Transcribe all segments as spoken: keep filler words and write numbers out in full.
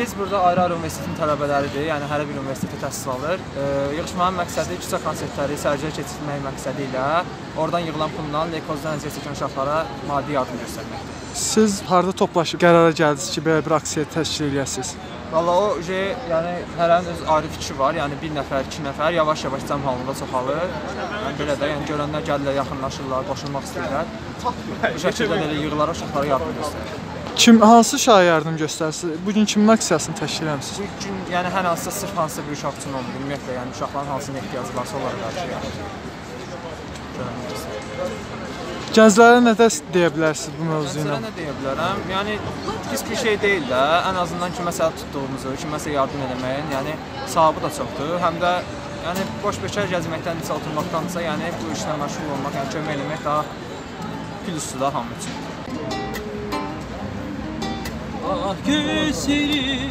Biz burada ayrı-ayrı universitetin tələbələridir, yəni hər bir universitetə təhsil alır. E, yığışmanın məqsədi küçə konsertləri, sərgilə keçirmək məqsədi ilə oradan yığılan pulla leykozdan əziyyət çəkən uşaqlara maddi yardım göstərməkdir. Siz harada toplaşıb qərara gəldiniz ki, belə bir aksiya təşkil edəsiniz? Valla o şey, yəni hərənin öz ayrı fikri var, yəni bir nəfər, iki nəfər yavaş-yavaş cəm halında çoxalır. Yəni belə də, yəni görənlər gəlirlər, yaxınlaşırlar, qoşulmaq istəyirlər. Bu şəkildə də yığılara uşaqlara yardım göstərir. Kim, hansı uşağa yardım göstərsiniz? Bugün kimin aksiyasını təşkil edirsiniz? Bu gün, yəni hər hansısa sırf hansısa bir uşaq üçün olmur, ümumiyyətlə, yəni uşaqların hansına ehtiyacı varsa onlara qarşı yardım göstərir. Gənclərə nə də deyə bilərsiniz bu mövzu ilə? Gənclərə nə deyə bilərəm? Yəni pis bir şey deyil də, ən azından kiməsə tutduğumuzu, kiməsə yardım eləməyin, yəni savabı da çoxdur. Həm də yəni boş-bekar gəzməkdən, oturmaqdansa, yəni bu işlə məşğul olmaq, yəni kömək eləmək daha plusdur da hamı üçün. Ah gözlerin,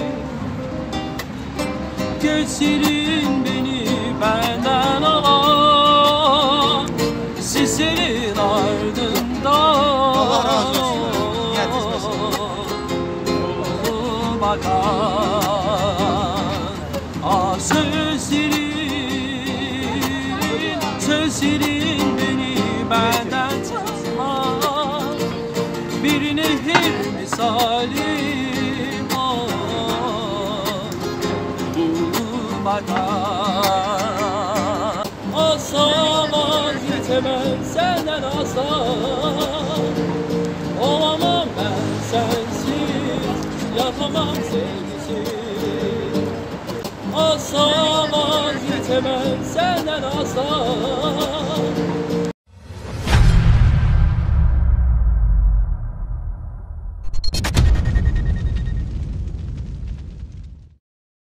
gözlerin beni benden alan, sizlerin ardından Allah razı olsun. Bakan, ah sözlerin, sözlerin beni benden tutan, bir nehir misali. Asla vazgeçemem senden asla, olamam ben sensiz, yapamam sensiz. Asla vazgeçemem senden asla.